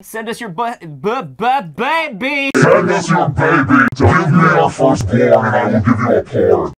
Send us your baby! Send us your baby! Give me our firstborn and I will give you a porn.